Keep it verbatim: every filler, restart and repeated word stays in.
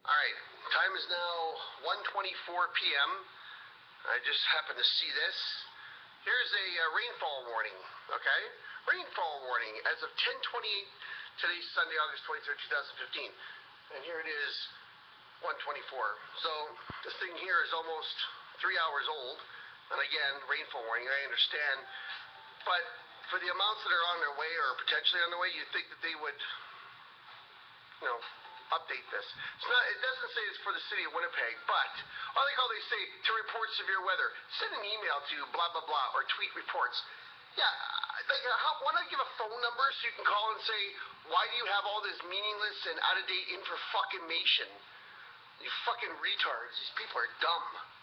Alright, time is now one twenty-four p m I just happened to see this. Here's a uh, rainfall warning, okay? Rainfall warning as of ten twenty-eight, today's Sunday, August twenty-third, two thousand fifteen. And here it is, one twenty-four. So this thing here is almost three hours old. And again, rainfall warning, I understand. But for the amounts that are on their way or potentially on their way, you'd think that they would, you know, update this. It's not, it doesn't say it's for the city of Winnipeg, but I like how they say to report severe weather. Send an email to blah, blah, blah, or tweet reports. Yeah, like, how, why not give a phone number so you can call and say, why do you have all this meaningless and out-of-date info-fucking-mation? You fucking retards. These people are dumb.